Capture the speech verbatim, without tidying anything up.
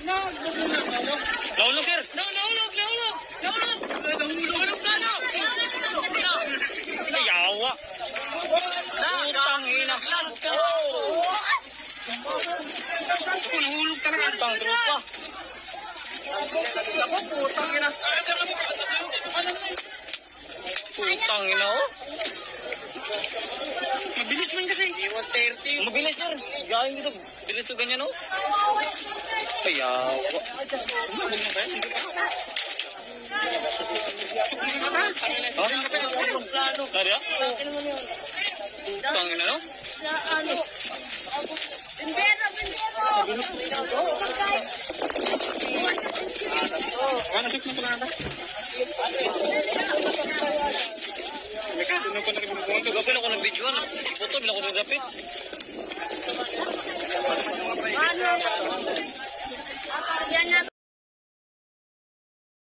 Nahulog, sir. Nahulog, nahulog. Nahulog. Nahulog na, no. Ay, yawa. Putang ina. Nahulog talaga. Putang trupa. Putang ina. Putang ina, oh. Mabilis man kasi. one thirty. Mabilis, sir. Gawin dito. Bilis so ganyan, oh. Kaya, sumabog na ba yun? Hindi pa. Plano. Tari, ah? Tangin na, no? Sa ano? Bendera, bendera! Ano, sik mo pala na? Mika, doon ko nakibubuhan to. Gapin ako ng video, ano? Foto, bila ko ng gapin. Ano?